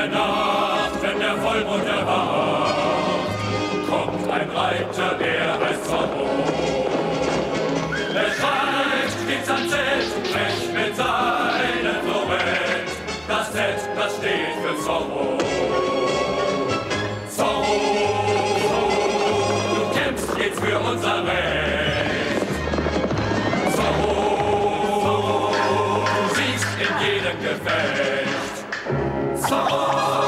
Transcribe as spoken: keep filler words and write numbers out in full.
der Nacht, wenn der Vollmond erwacht, kommt ein Reiter, der heißt Zorro. Er schreibt, steht sein Zelt, frech mit seinem Florett. Das Z, das steht für Zorro. Zorro, du kämpfst jetzt für unser Recht. Zorro, du siegst in jedem Gefecht. Zorro.